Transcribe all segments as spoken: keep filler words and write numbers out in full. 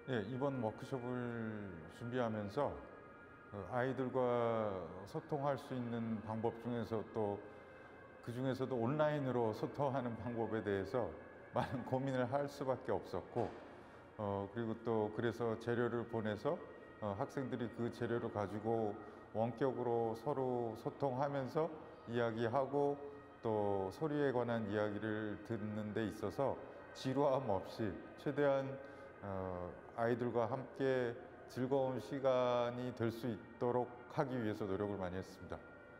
예, 이번 워크숍을 준비하면서 아이들과 소통할 수 있는 방법 중에서 또 그 중에서도 온라인으로 소통하는 방법에 대해서 많은 고민을 할 수밖에 없었고, 어, 그리고 또 그래서 재료를 보내서 어, 학생들이 그 재료를 가지고 원격으로 서로 소통하면서 이야기하고 또 소리에 관한 이야기를 듣는 데 있어서 지루함 없이 최대한 어, 아이들과 함께 즐거운 시간이 될 수 있도록 하기 위해서 노력을 많이 했습니다.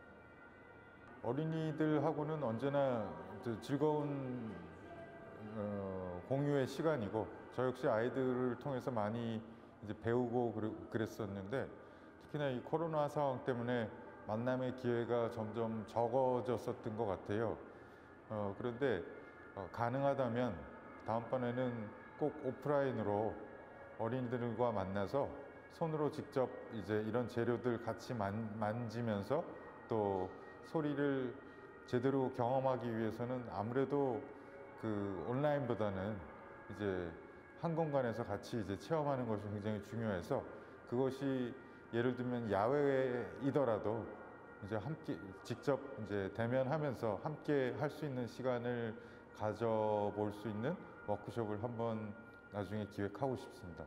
어린이들하고는 언제나 즐거운 어, 공유의 시간이고, 저 역시 아이들을 통해서 많이 이제 배우고 그랬었는데, 특히나 이 코로나 상황 때문에 만남의 기회가 점점 적어졌었던 것 같아요. 어, 그런데 어, 가능하다면 다음번에는 꼭 오프라인으로 어린이들과 만나서 손으로 직접 이제 이런 재료들 같이 만, 만지면서 또 소리를 제대로 경험하기 위해서는 아무래도 그 온라인보다는 이제 한 공간에서 같이 이제 체험하는 것이 굉장히 중요해서, 그것이 예를 들면 야외이더라도 이제 함께 직접 이제 대면하면서 함께 할 수 있는 시간을 가져볼 수 있는 워크숍을 한번 나중에 기획하고 싶습니다.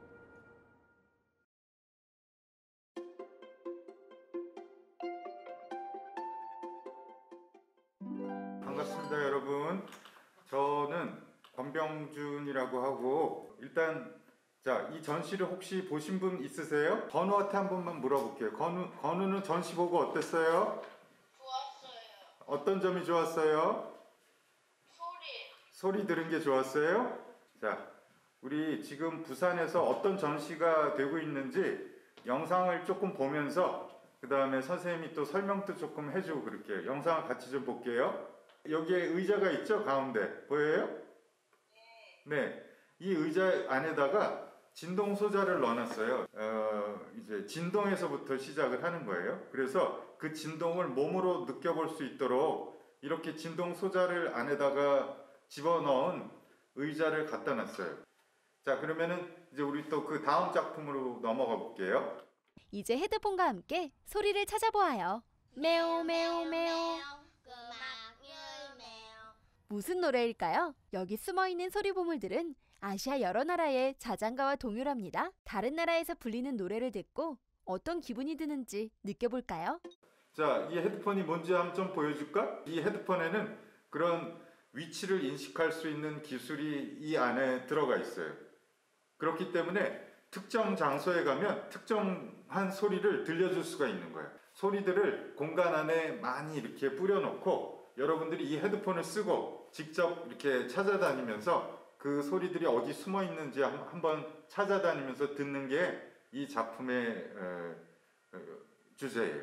반갑습니다, 여러분. 저는 권병준이라고 하고, 일단 자, 이 전시를 혹시 보신 분 있으세요? 건우한테 한 번만 물어볼게요. 건우, 건우는 전시 보고 어땠어요? 좋았어요. 어떤 점이 좋았어요? 소리. 소리 들은 게 좋았어요? 자, 우리 지금 부산에서 어떤 전시가 되고 있는지 영상을 조금 보면서 그 다음에 선생님이 또 설명도 조금 해주고 그럴게요. 영상을 같이 좀 볼게요. 여기에 의자가 있죠? 가운데 보여요? 네. 네, 이 의자 안에다가 진동 소자를 넣어놨어요. 어, 이제 진동에서부터 시작을 하는 거예요. 그래서 그 진동을 몸으로 느껴볼 수 있도록 이렇게 진동 소자를 안에다가 집어넣은 의자를 갖다 놨어요. 자, 그러면은 이제 우리 또 그 다음 작품으로 넘어가 볼게요. 이제 헤드폰과 함께 소리를 찾아보아요. 매우 매우 매우. 그막을 매우. 무슨 노래일까요? 여기 숨어있는 소리보물들은 아시아 여러 나라의 자장가와 동요랍니다. 다른 나라에서 불리는 노래를 듣고 어떤 기분이 드는지 느껴볼까요? 자, 이 헤드폰이 뭔지 한번 좀 보여줄까? 이 헤드폰에는 그런 위치를 인식할 수 있는 기술이 이 안에 들어가 있어요. 그렇기 때문에 특정 장소에 가면 특정한 소리를 들려줄 수가 있는 거예요. 소리들을 공간 안에 많이 이렇게 뿌려놓고 여러분들이 이 헤드폰을 쓰고 직접 이렇게 찾아다니면서 그 소리들이 어디 숨어 있는지 한번 찾아다니면서 듣는 게 이 작품의 어, 어, 주제예요.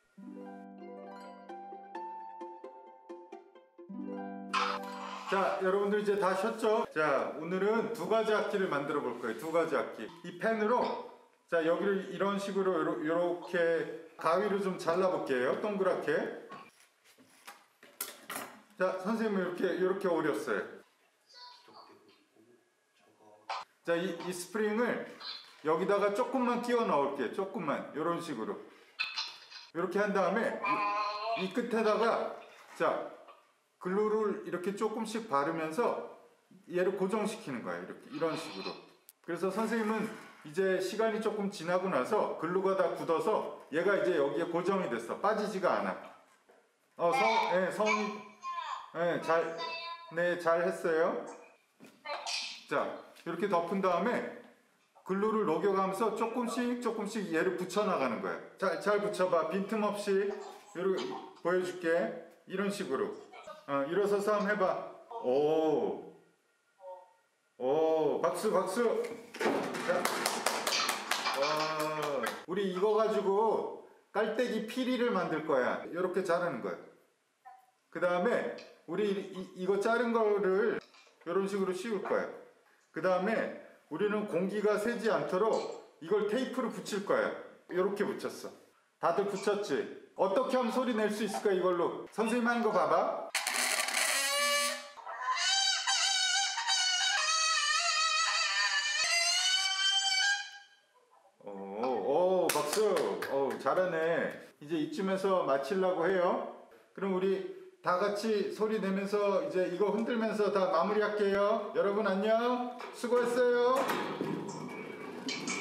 자, 여러분들 이제 다 쉬었죠? 자, 오늘은 두 가지 악기를 만들어 볼 거예요. 두 가지 악기. 이 펜으로, 자, 여기를 이런 식으로 이렇게 가위로 좀 잘라 볼게요. 동그랗게. 자, 선생님은 이렇게 이렇게 오렸어요. 자, 이, 이 스프링을 여기다가 조금만 끼워 넣을게요. 조금만. 이런 식으로. 이렇게 한 다음에 이, 이 끝에다가, 자, 글루를 이렇게 조금씩 바르면서 얘를 고정시키는 거예요. 이렇게 이런 식으로. 그래서 선생님은 이제 시간이 조금 지나고 나서 글루가 다 굳어서 얘가 이제 여기에 고정이 됐어. 빠지지가 않아. 어, 성, 예, 성이, 예, 잘, 네, 잘 했어요. 자, 이렇게 덮은 다음에 글루를 녹여가면서 조금씩 조금씩 얘를 붙여나가는 거야. 잘, 잘 붙여봐. 빈틈없이. 이렇게 보여줄게. 이런 식으로. 어, 일어서서 한번 해봐. 오. 오, 박수, 박수. 자. 와. 우리 이거 가지고 깔때기 피리를 만들 거야. 이렇게 자르는 거야. 그 다음에 우리 이, 이거 자른 거를 이런 식으로 씌울 거야. 그 다음에 우리는 공기가 새지 않도록 이걸 테이프로 붙일 거야. 이렇게 붙였어. 다들 붙였지? 어떻게 하면 소리 낼 수 있을까 이걸로? 선생님 하는 거 봐봐. 잘하네. 이제 이쯤에서 마치려고 해요. 그럼 우리 다 같이 소리 내면서 이제 이거 흔들면서 다 마무리할게요. 여러분 안녕. 수고했어요.